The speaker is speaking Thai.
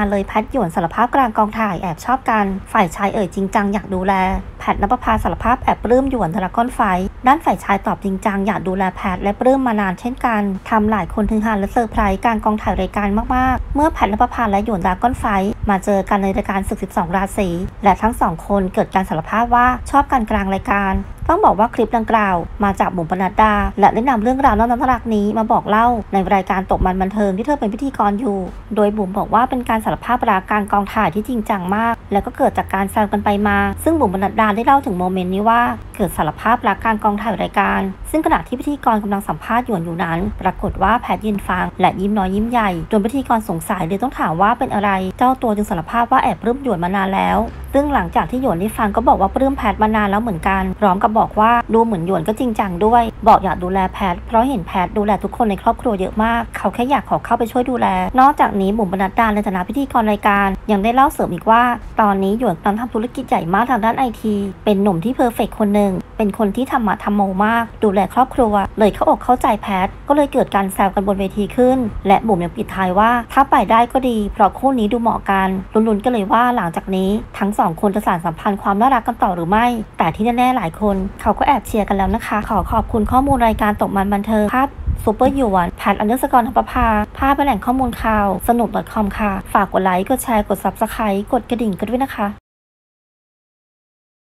านเลยแพทหยวนสารภาพกลางกองถ่ายแอบชอบกันฝ่ายชายจริงจังอยากดูแลแพทณปภาสารภาพแอบปลื้มหยวนดราก้อนไฟด้านฝ่ายชายตอบจริงจังอยากดูแลแพทและปลื้มมานานเช่นกันทำหลายคนถึงหาและเซอร์ไพรส์การกองถ่ายรายการมากๆเมื่อแพทณปภาและหยวนดราก้อนไฟมาเจอกันในรายการศึก12ราศีและทั้งสองคนเกิดการสารภาพว่าชอบกันกลางรายการต้องบอกว่าคลิปดังกล่าวมาจากบุ๋มปนัดดาและได้นำเรื่องราวน่ารักนี้มาบอกเล่าในรายการตกมันบันเทิงที่เธอเป็นพิธีกรอยู่โดยบุ๋มบอกว่าเป็นการสารภาพรักการกองถ่ายที่จริงจังมากแล้วก็เกิดจากการแซวกันไปมาซึ่งบุ๋มปนัดดาได้เล่าถึงโมเมนต์นี้ว่าเกิดสารภาพรักการกองถ่ายรายการซึ่งขณะที่พิธีกรกำลังสัมภาษณ์หยวนอยู่นั้นปรากฏว่าแพทยืนฟังและยิ้มน้อยยิ้มใหญ่จนพิธีกรสงสัยเลยต้องถามว่าเป็นอะไรเจ้าตัวจึงสารภาพว่าแอบปลื้มหยวนมานานแล้วซึ่งหลังจากที่หยวนได้ฟังก็บอกว่าปลื้มแพทมานานแล้วเหมือนกันพร้อมกับบอกว่าดูเหมือนหยวนก็จริงจังด้วยบอกอยากดูแลแพทเพราะเห็นแพทดูแลทุกคนในครอบครัวเยอะมากเขาแค่อยากขอเข้าไปช่วยดูแลนอกจากนี้บุ๋มปนัดดาในฐานะพิธีกรรายการยังได้เล่าเสริมอีกว่าตอนนี้หยวนกำลังทำธุรกิจใหญ่มากทางด้านไอทีเป็นหนุ่มที่เพอร์เฟกต์คนหนึ่งเป็นคนที่ทำโมมากดูแลครอบครัวเลยเข้าอกเข้าใจแพทก็เลยเกิดการแซวกันบนเวทีขึ้นและบุ๋มยังปิดท้ายว่าถ้าไปได้ก็ดีเพราะคู่นี้ดูเหมาะกันลุ้นๆก็เลยว่าหลังจากนี้ทั้งสองคนจะสานสัมพันธ์ความน่ารักกันต่อหรือไม่แต่ที่แน่ๆหลายคนเขาก็แอบเชียร์กันแล้วนะคะขอบคุณข้อมูลรายการตกมันบันเทิงภาพซูเปอร์หยวนแพท_ณปภาภาพเป็นแหล่งข้อมูลข่าวสนุก .com ค่ะฝากกดไลค์กดแชร์กด Subscribe กดกระดิ่งกันด้วยนะคะ